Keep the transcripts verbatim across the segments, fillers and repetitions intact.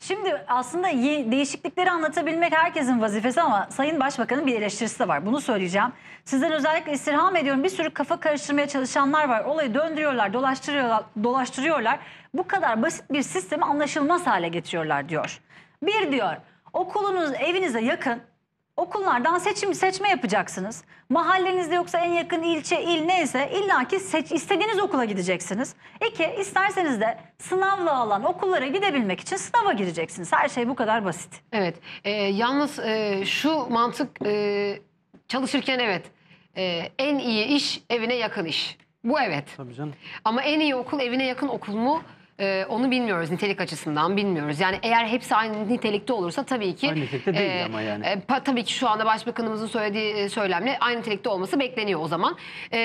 Şimdi aslında değişiklikleri anlatabilmek herkesin vazifesi ama Sayın Başbakan'ın bir eleştirisi de var. Bunu söyleyeceğim. Sizden özellikle istirham ediyorum. Bir sürü kafa karıştırmaya çalışanlar var. Olayı döndürüyorlar, dolaştırıyorlar, dolaştırıyorlar. Bu kadar basit bir sistemi anlaşılmaz hale getiriyorlar diyor. Bir diyor, okulunuz evinize yakın. Okullardan seçim seçme yapacaksınız. Mahallenizde yoksa en yakın ilçe, il neyse illaki seç, istediğiniz okula gideceksiniz. İki, isterseniz de sınavla alan okullara gidebilmek için sınava gireceksiniz. Her şey bu kadar basit. Evet. E, yalnız e, şu mantık e, çalışırken evet. E, en iyi iş evine yakın iş. Bu evet. Tabii canım. Ama en iyi okul evine yakın okul mu? Ee, onu bilmiyoruz, nitelik açısından bilmiyoruz. Yani eğer hepsi aynı nitelikte olursa tabii ki... Aynı nitelikte değil e, ama yani. E, pa, tabii ki şu anda Başbakanımızın söylediği söylemle aynı nitelikte olması bekleniyor o zaman. E,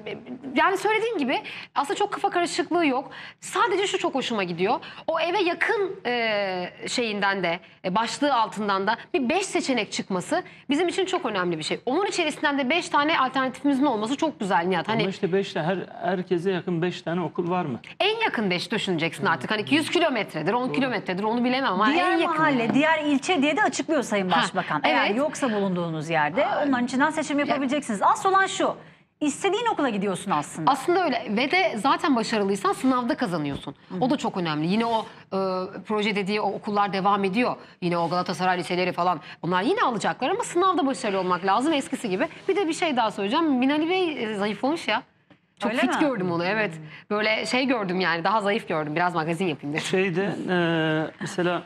yani söylediğim gibi aslında çok kafa karışıklığı yok. Sadece şu çok hoşuma gidiyor. O eve yakın e, şeyinden de, e, başlığı altından da bir beş seçenek çıkması bizim için çok önemli bir şey. Onun içerisinden de beş tane alternatifimizin olması çok güzel Nihat. Hani, Ama işte beş tane, her, herkese yakın beş tane okul var mı? En yakın beş düşüneceksin artık. Hani yüz kilometredir, on kilometredir onu bilemem ama diğer en yakın. mahalle, Yani. diğer ilçe diye de açıklıyor Sayın Başbakan. Ha, Eğer evet. yoksa bulunduğunuz yerde onların içinden seçim yapabileceksiniz. Asıl olan şu, istediğin okula gidiyorsun aslında. Aslında öyle ve de zaten başarılıysan sınavda kazanıyorsun. Hı. O da çok önemli. Yine o e, proje dediği o okullar devam ediyor. Yine o Galatasaray liseleri falan. Onlar yine alacaklar ama sınavda başarılı olmak lazım eskisi gibi. Bir de bir şey daha söyleyeceğim. Binali Bey e, zayıflamış ya. Çok Öyle fit mi? gördüm onu, evet. Böyle şey gördüm yani, daha zayıf gördüm. Biraz magazin yapayım dedim. Şeyde e, mesela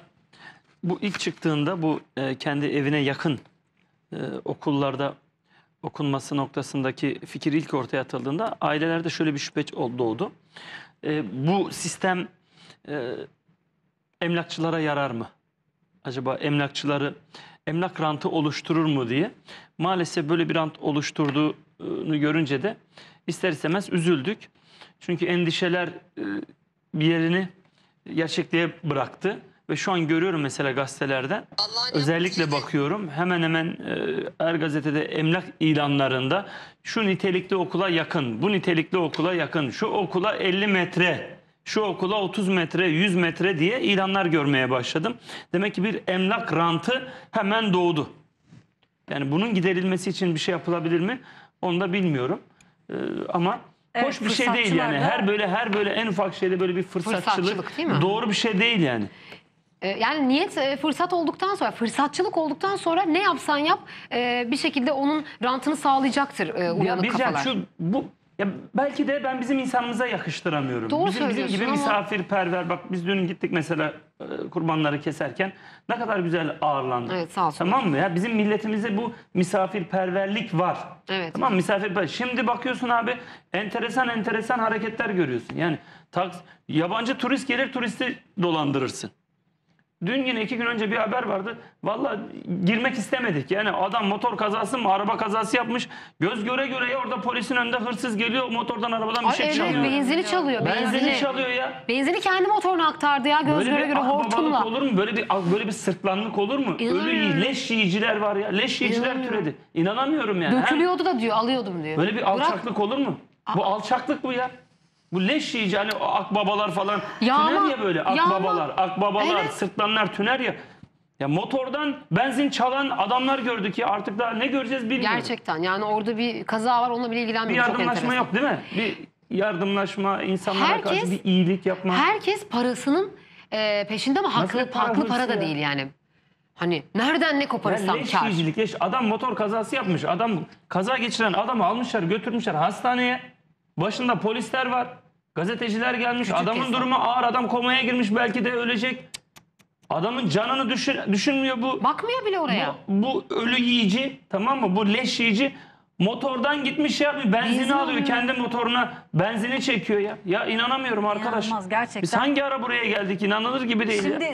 bu ilk çıktığında bu e, kendi evine yakın e, okullarda okunması noktasındaki fikir ilk ortaya atıldığında ailelerde şöyle bir şüphe doğdu. E, bu sistem e, emlakçılara yarar mı? Acaba emlakçıları emlak rantı oluşturur mu diye. Maalesef böyle bir rant oluşturduğunu görünce de ister istemez üzüldük. Çünkü endişeler bir yerini gerçekliğe bıraktı. Ve şu an görüyorum mesela gazetelerden, özellikle bakıyorum hemen hemen her gazetede emlak ilanlarında şu nitelikli okula yakın, bu nitelikli okula yakın, şu okula elli metre, şu okula otuz metre, yüz metre diye ilanlar görmeye başladım. Demek ki bir emlak rantı hemen doğdu. Yani bunun giderilmesi için bir şey yapılabilir mi? Onu da bilmiyorum. Ee, ama evet, hoş bir şey değil yani. da... Her böyle her böyle en ufak şeyde böyle bir fırsatçılık, Fırsatçılık değil mi? Doğru bir şey değil yani. Yani niyet fırsat olduktan sonra, fırsatçılık olduktan sonra ne yapsan yap bir şekilde onun rantını sağlayacaktır uyanık ya, kafalar. Şu, bu, ya belki de ben bizim insanımıza yakıştıramıyorum. Doğru bizim, bizim gibi ama... misafirperver, bak biz dün gittik mesela kurbanları keserken ne kadar güzel ağırlandık. Evet, sağ olsun. Tamam mı ya, bizim milletimizde bu misafirperverlik var. Evet. Tamam mı? Misafirperver. Şimdi bakıyorsun abi, enteresan enteresan hareketler görüyorsun. Yani taks, yabancı turist gelir, turisti dolandırırsın. Dün yine iki gün önce bir haber vardı. Vallahi girmek istemedik. Yani adam motor kazası mı, araba kazası yapmış. Göz göre göre ya, orada polisin önünde hırsız geliyor. Motordan, arabadan bir Ay, şey evet, çalıyor. Benzini çalıyor. Benzini, Benzini çalıyor ya. Benzini kendi motoruna aktardı ya. Göz Böyle göre bir göre hortumla. akbabalık olur mu? Böyle bir böyle bir sırtlanlık olur mu? Ölü leş yiyiciler var ya. Leş yiyiciler türedi. İnanamıyorum yani. Dökülüyordu da diyor, alıyordum diyor. Böyle bir alçaklık Bırak. olur mu? Bu alçaklık bu ya. Bu leş yiyici, hani o akbabalar falan Ya tüner ama, ya böyle. ya Akbabalar, ama. akbabalar, Evet. sırtlanlar tüner ya. Ya motordan benzin çalan adamlar gördük ya, artık daha ne göreceğiz bilmiyorum. Gerçekten yani orada bir kaza var, onunla bile Bir ilgilenmiyor. yardımlaşma yok değil mi? Bir yardımlaşma, insanlara Herkes- karşı bir iyilik yapma. Herkes parasının e, peşinde ama haklı, Nasıl para haklı para hırsı da ya? değil yani. Hani nereden ne Ya koparırsam leş kar. yiyicilik, leş. Adam motor kazası yapmış. Adam kaza geçiren adamı almışlar, götürmüşler hastaneye. Başında polisler var. Gazeteciler gelmiş. Küçük Adamın hesap. durumu ağır. Adam komaya girmiş, belki de ölecek. Adamın canını düşün, düşünmüyor bu. Bakmıyor bile oraya. Bu, bu ölü yiyici, tamam mı? Bu leş yiyici motordan gitmiş ya, bir benzini Benzin alıyor alıyor. kendi motoruna, benzini çekiyor ya. Ya inanamıyorum arkadaş. İnanılmaz gerçekten. Biz hangi ara buraya geldik, inanılır gibi değil Şimdi ya.